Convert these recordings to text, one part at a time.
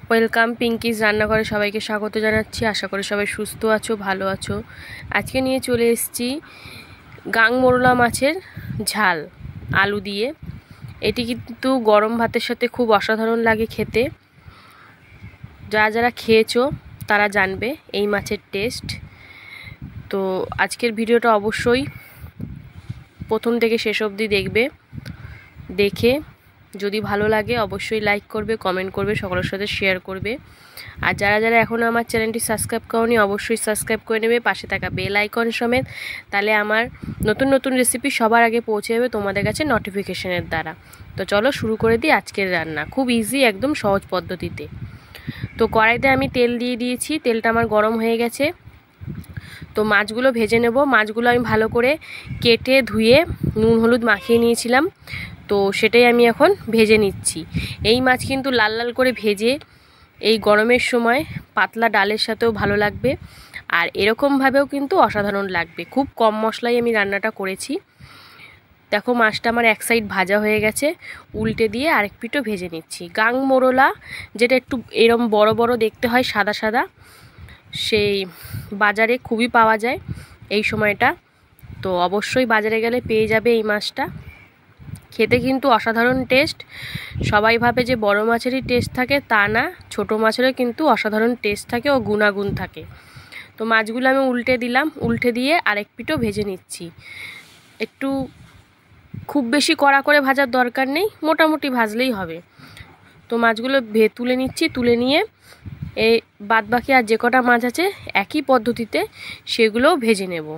Welcome পিঙ্কিজ রান্নাঘরে সবাইকে স্বাগত জানাচ্ছি। আশা করি সবাই সুস্থ আছো, ভালো আছো। আজকে নিয়ে চলে এসেছি মোরলা মাছের ঝাল আলু দিয়ে। এটি কিন্তু গরম ভাতের সাথে খুব অসাধারণ লাগে খেতে। যারা যারা খেয়েছো তারা জানবে এই মাছের টেস্ট। তো আজকের ভিডিওটা অবশ্যই প্রথম থেকে শেষ অবধি দেখবে। দেখে যদি ভালো লাগে অবশ্যই লাইক করবে, কমেন্ট করবে, সকলের সাথে শেয়ার করবে। আর যারা যারা এখনও আমার চ্যানেলটি সাবস্ক্রাইব করোনি অবশ্যই সাবস্ক্রাইব করে নেবে, পাশে থাকা বেল আইকন সমেত। তাহলে আমার নতুন নতুন রেসিপি সবার আগে পৌঁছে যাবে তোমাদের কাছে নোটিফিকেশনের দ্বারা। তো চলো শুরু করে দিই আজকের রান্না, খুব ইজি, একদম সহজ পদ্ধতিতে। তো কড়াইতে আমি তেল দিয়ে দিয়েছি, তেলটা আমার গরম হয়ে গেছে। তো মাছগুলো ভেজে নেব। মাছগুলো আমি ভালো করে কেটে ধুয়ে নুন হলুদ মাখিয়ে নিয়েছিলাম, তো সেটাই আমি এখন ভেজে নিচ্ছি। এই মাছ কিন্তু লাল লাল করে ভেজে এই গরমের সময় পাতলা ডালের সাথেও ভালো লাগবে, আর এরকমভাবেও কিন্তু অসাধারণ লাগবে। খুব কম মশলায় আমি রান্নাটা করেছি। দেখো মাছটা আমার এক সাইড ভাজা হয়ে গেছে, উল্টে দিয়ে আরেক পিঠও ভেজে নিচ্ছি। মোরলা যেটা একটু এরম বড় বড় দেখতে হয়, সাদা সাদা, সেই বাজারে খুবই পাওয়া যায় এই সময়টা। তো অবশ্যই বাজারে গেলে পেয়ে যাবে এই মাছটা। খেতে কিন্তু অসাধারণ টেস্ট। সবাই ভাবে যে বড় মাছেরই টেস্ট থাকে, তা না, ছোট মাছেরও কিন্তু অসাধারণ টেস্ট থাকে ও গুণাগুণ থাকে। তো মাছগুলো আমি উল্টে দিলাম, উল্টে দিয়ে আরেক পিঠও ভেজে নিচ্ছি। একটু খুব বেশি কড়া করে ভাজার দরকার নেই, মোটামুটি ভাজলেই হবে। তো মাছগুলো তুলে নিচ্ছি, তুলে নিয়ে এই বাদবাকি আর যে কটা মাছ আছে একই পদ্ধতিতে সেগুলোও ভেজে নেব।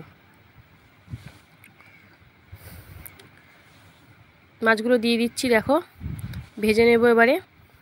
মাছগুলো দিয়ে দিচ্ছি, দেখো ভেজে নেব এবারে।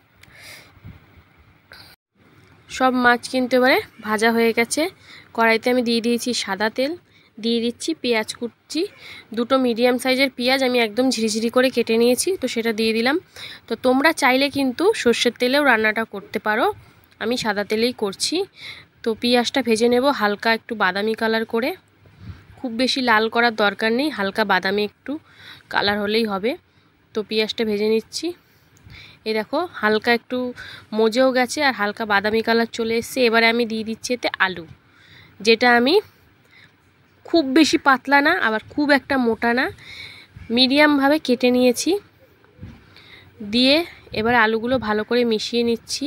সব মাছ কিন্তু এবারে ভাজা হয়ে গেছে। কড়াইতে আমি দিয়ে দিয়েছি সাদা তেল, দিয়ে দিচ্ছি পেঁয়াজ কুচি। দুটো মিডিয়াম সাইজের পেঁয়াজ আমি একদম ঝিরিঝিরি করে কেটে নিয়েছি, তো সেটা দিয়ে দিলাম। তো তোমরা চাইলে কিন্তু সর্ষের তেলেও রান্নাটা করতে পারো, আমি সাদা তেলেই করছি। তো পেঁয়াজটা ভেজে নেব হালকা একটু বাদামি কালার করে, খুব বেশি লাল করার দরকার নেই, হালকা বাদামি একটু কালার হলেই হবে। তো পেঁয়াজটা ভেজে নিচ্ছি। এই দেখো হালকা একটু মজেও গেছে আর হালকা বাদামি কালার চলে এসছে। এবারে আমি দিয়ে দিচ্ছি এতে আলু, যেটা আমি খুব বেশি পাতলা না আবার খুব একটা মোটা না, মিডিয়ামভাবে কেটে নিয়েছি। দিয়ে এবার আলুগুলো ভালো করে মিশিয়ে নিচ্ছি।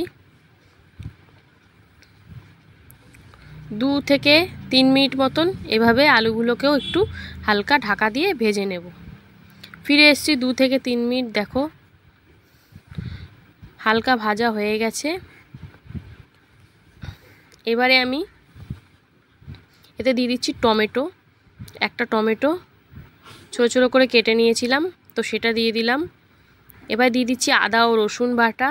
2 থেকে 3 মিনিট মতন এভাবে আলুগুলোকেও একটু হালকা ঢাকা দিয়ে ভেজে নেব। ফিরে এসেছি 2 থেকে 3 মিনিট, দেখো হালকা ভাজা হয়ে গেছে। এবারে আমি এতে দিয়ে দিচ্ছি টমেটো, একটা টমেটো ছোটো ছোটো করে কেটে নিয়েছিলাম, তো সেটা দিয়ে দিলাম। এবার দিয়ে দিচ্ছি আদা ও রসুন বাটা,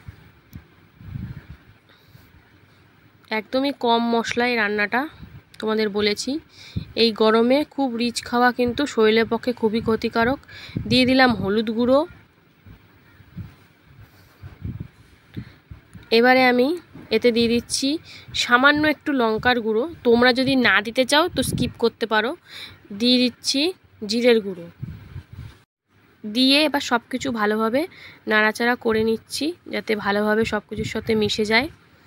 একদমই কম মশলায় রান্নাটা তোমাদের বলেছি। এই গরমে খুব রিচ খাওয়া কিন্তু শরীরের পক্ষে খুবই ক্ষতিকারক। দিয়ে দিলাম হলুদ গুঁড়ো। এবারে আমি এতে দিয়ে দিচ্ছি সামান্য একটু লঙ্কার গুঁড়ো, তোমরা যদি না দিতে চাও তো স্কিপ করতে পারো। দিয়ে দিচ্ছি জিরের গুঁড়ো, দিয়ে এবার সব কিছু ভালোভাবে নাড়াচাড়া করে নিচ্ছি যাতে ভালোভাবে সব কিছুর সাথে মিশে যায়।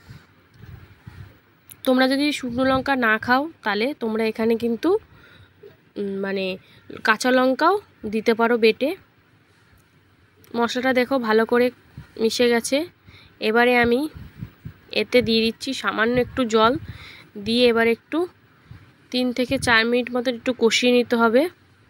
তোমরা যদি শুকনো লঙ্কা না খাও তাহলে তোমরা এখানে কিন্তু মানে কাঁচা লঙ্কাও দিতে পারো বেটে। মশলাটা দেখো ভালো করে মিশে গেছে। এবারে আমি এতে দিয়ে দিচ্ছি সামান্য একটু জল, দিয়ে এবার একটু 3 থেকে 4 মিনিট মতো একটু কষিয়ে নিতে হবে।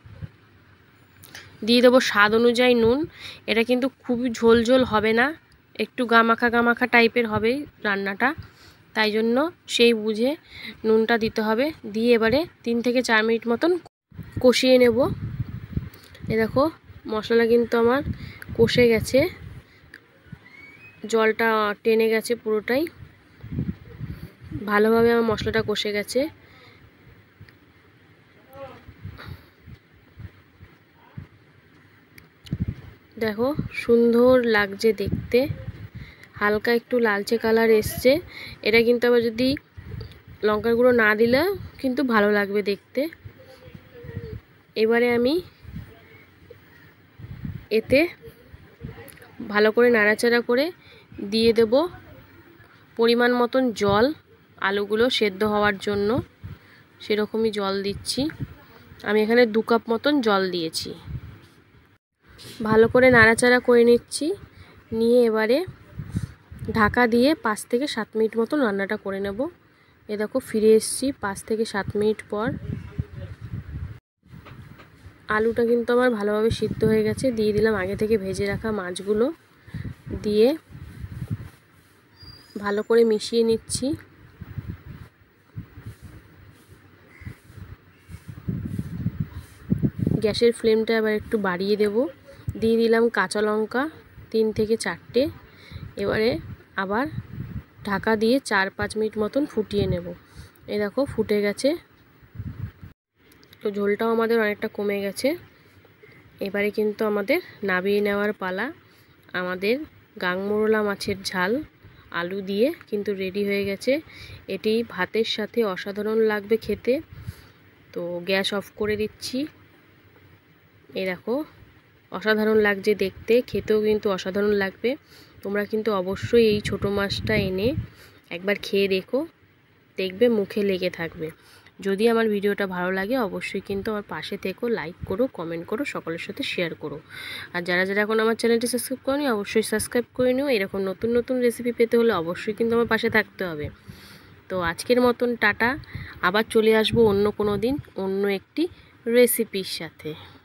দিয়ে দেবো স্বাদ অনুযায়ী নুন। এটা কিন্তু খুবই ঝোল ঝোল হবে না, একটু গামাখা গামাখা টাইপের হবে রান্নাটা, তাই জন্য সেই বুঝে নুনটা দিতে হবে। দিয়ে এবারে 3 থেকে 4 মিনিট মতন কষিয়ে নেব। এ দেখো মশলা কিন্তু আমার কষে গেছে, জলটা টেনে গেছে পুরোটাই, ভালোভাবে আমার মশলাটা কষে গেছে। দেখো সুন্দর লাগছে দেখতে, হালকা একটু লালচে কালার এসছে। এটা কিন্তু আবার যদি লঙ্কার গুঁড়ো না দিলে কিন্তু ভালো লাগবে দেখতে। এবারে আমি এতে ভালো করে নাড়াচাড়া করে দিয়ে দেব পরিমাণ মতন জল আলুগুলো সেদ্ধ হওয়ার জন্য, সেরকমই জল দিচ্ছি। আমি এখানে 2 কাপ মতন জল দিয়েছি। ভালো করে নাড়াচাড়া করে নিচ্ছি, নিয়ে এবারে ঢাকা দিয়ে 5 থেকে 7 মিনিট মতন রান্নাটা করে নেব। এ দেখো ফিরে এসেছি 5 থেকে 7 মিনিট পর। আলুটা কিন্তু আমার ভালোভাবে সিদ্ধ হয়ে গেছে। দিয়ে দিলাম আগে থেকে ভেজে রাখা মাছগুলো, দিয়ে ভালো করে মিশিয়ে নিচ্ছি। গ্যাসের ফ্লেমটা এবার একটু বাড়িয়ে দেব। দিয়ে দিলাম কাঁচা লঙ্কা 3 থেকে 4টে। এবারে আবার ঢাকা দিয়ে 4-5 মিনিট মতন ফুটিয়ে নেব। এই দেখো ফুটে গেছে, তো ঝোলটাও আমাদের অনেকটা কমে গেছে। এবারে কিন্তু আমাদের নামিয়ে নেওয়ার পালা। আমাদের গাং মোরলা মাছের ঝাল আলু দিয়ে কিন্তু রেডি হয়ে গেছে। এটি ভাতের সাথে অসাধারণ লাগবে খেতে। তো গ্যাস অফ করে দিচ্ছি। এই দেখো অসাধারণ লাগছে দেখতে, খেতেও কিন্তু অসাধারণ লাগবে। তোমরা কিন্তু অবশ্যই এই ছোটো মাছটা এনে একবার খেয়ে দেখো, দেখবে মুখে লেগে থাকবে। যদি আমার ভিডিওটা ভালো লাগে অবশ্যই কিন্তু আমার পাশে থেকো, লাইক করো, কমেন্ট করো, সকলের সাথে শেয়ার করো। আর যারা যারা এখন আমার চ্যানেলটি সাবস্ক্রাইব করোনি অবশ্যই সাবস্ক্রাইব করে নিও। এরকম নতুন নতুন রেসিপি পেতে হলে অবশ্যই কিন্তু আমার পাশে থাকতে হবে। তো আজকের মতন টাটা, আবার চলে আসবো অন্য কোনো দিন অন্য একটি রেসিপির সাথে।